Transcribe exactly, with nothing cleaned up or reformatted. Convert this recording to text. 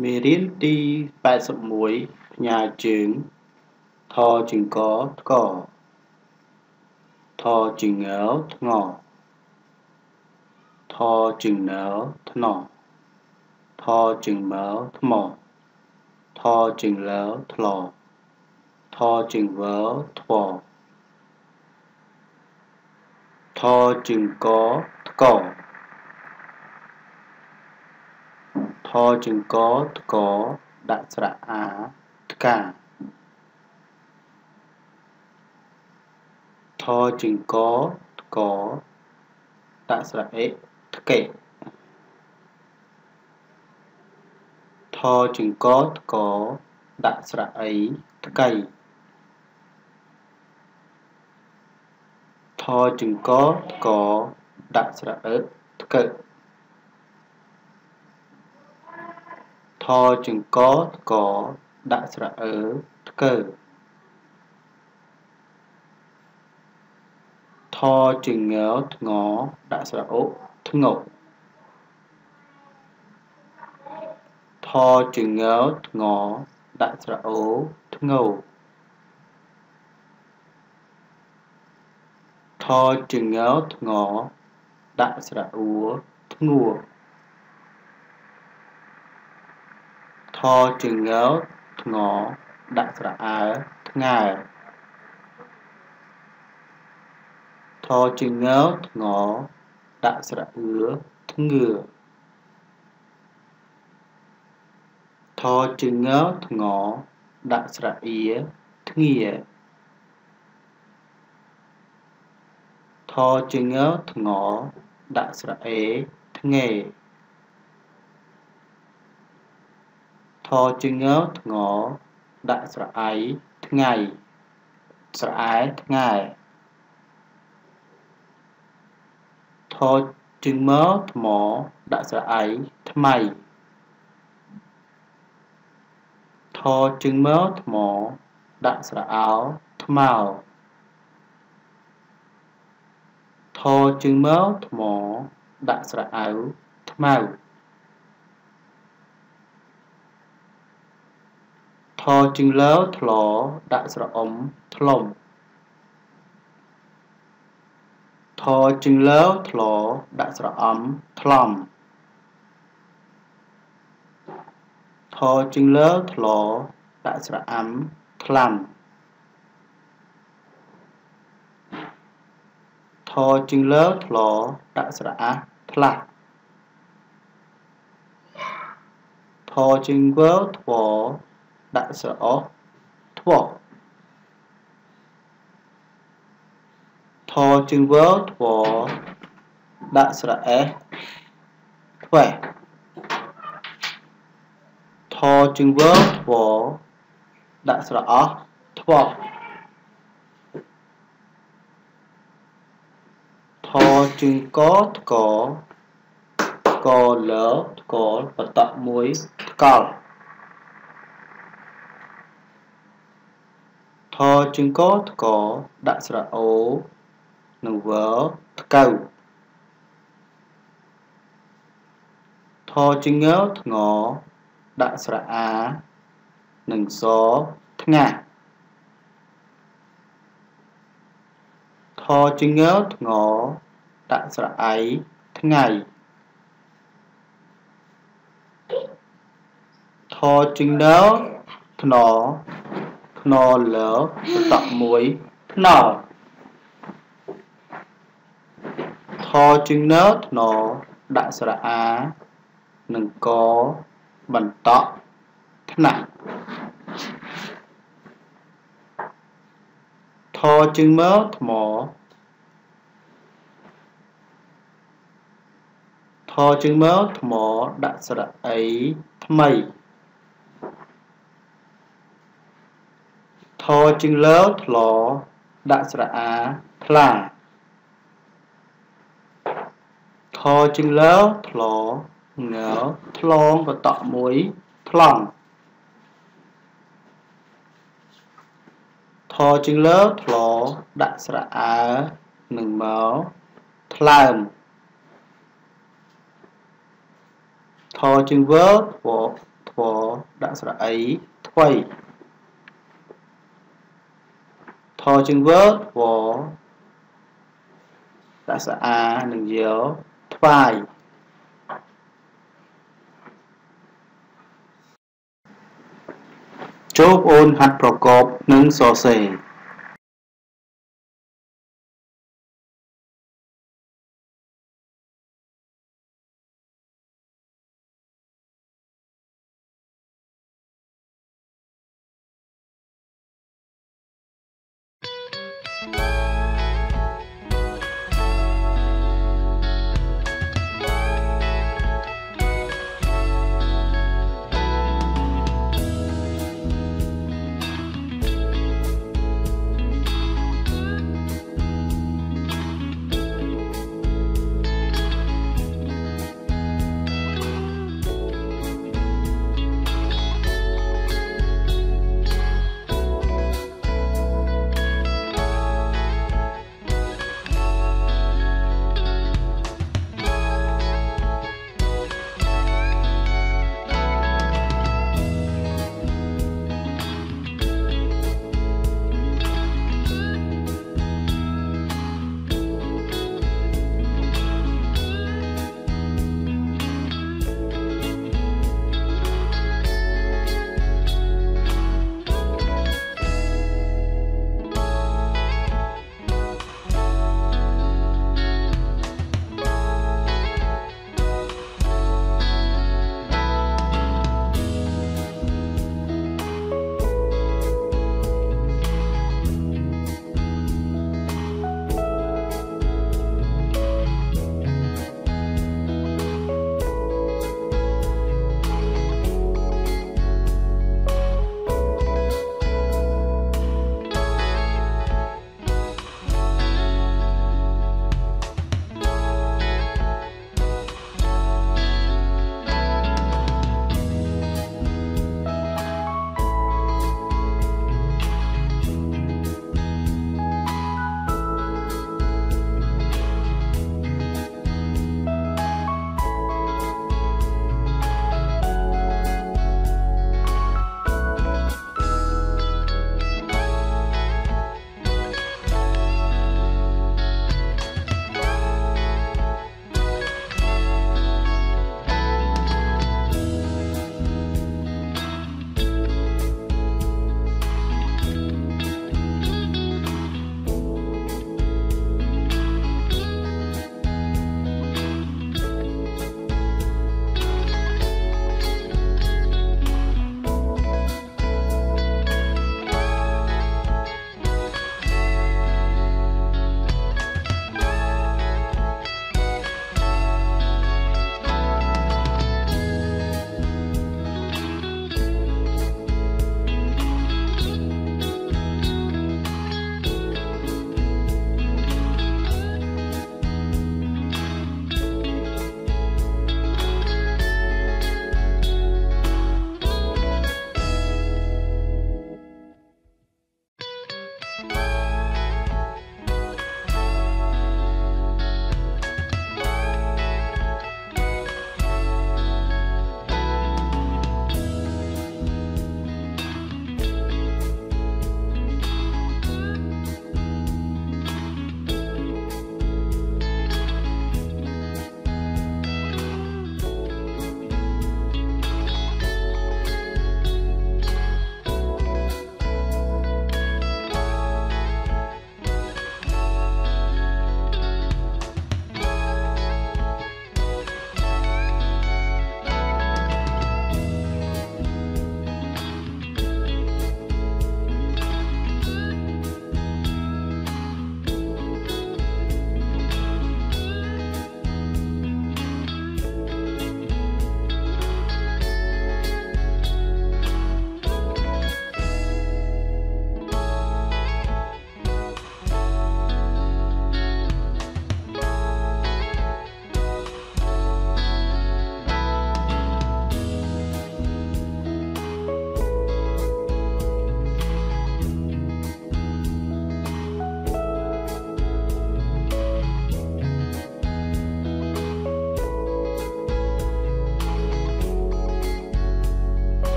មេរៀនទី八十mộtផ្ញើជើងថជើងកថ្កថជើងងថ្ងថជើងណថ្នថជើងមើថ្មថជើងលើថ្លថជើងវើថ្វថជើងកថ្កថជើងកថ្កដាក់ស្រៈអាថ្កាថជើងកថ្កដាក់ស្រៈអេថ្កេថជើងកថ្កដាក់ស្រៈអីថ្កៃថជើងកថ្កដាក់ស្រៈអឹថ្កើថជើងកថ្កដាក់ស្រៈអឺថ្កើថជើងងថ្ងដាក់ស្រៈអុថ្ងថជើងងថ្ងដាក់ស្រៈអូថ្ងថជើងងថ្ងដាក់ស្រៈអ៊ូធ្ងួថជើងងថ្ងដាក់ស្រៈអើថ្ងើថជើងងថ្ងដាក់ស្រៈអឿធ្ងឿថជើងងថ្ងដាក់ស្រៈអៀធ្ងាថជើងងថ្ងដាក់ស្រៈអេធ្ងេថជើងងថ្ងដាក់ស្រៈអៃថ្ងៃស្រៈអែថ្ងៃថជើងមើថ្មដាក់ស្រៈអៃថ្មីថជើងមើថ្មដាក់ស្រៈអោថ្មោថជើងមើថ្មដាក់ស្រៈអៅថ្មៅថជើងលើថ្លដាក់ស្រៈអ៊ំថ្លុំថជើងលើថ្លដាក់ស្រៈអំថ្លំថជើងលើថ្លដាក់ស្រៈអាំថ្លាំថជើងលើថ្លដាក់ស្រៈអាថ្លាស់ថជើងវើថ្វដាក់ស្រៈអថ្វថជើងវើថ្វដាក់ស្រៈអេថ្វេថជើងវើថ្វដាក់ស្រៈអថ្វថជើងកថ្កកលើថ្កបតក់មួយថ្កល់ថជើងកថ្កដាក់ស្រៈអូនិងវើថ្កៅថជើងងថ្ងដាក់ស្រៈអានិងសថ្ងាថជើងងថ្ងដាក់ស្រៈអៃថ្ងៃថជើងណថ្នថ្នលើបតក់មួយថ្នថជើងណថ្នដាក់ស្រៈអានិងកបន្តក់ថ្នាក់ថជើងមើថ្មថជើងមើថ្មដាក់ស្រៈអីថ្មីថជើងលើថ្លដាក់ស្រៈអាថ្លាថជើងលើថ្លងថ្លងបតក់មួយថ្លង់ថជើងលើថ្លដាក់ស្រៈអើនិងមើថ្លើមថជើងវើថ្វធัวដាក់ស្រៈអីថ្វីថជាងវើធัวដាក់ស្រៈអានិងយោថ្វាយចូលបងអូនហាត់ប្រកបនិងសរសេរ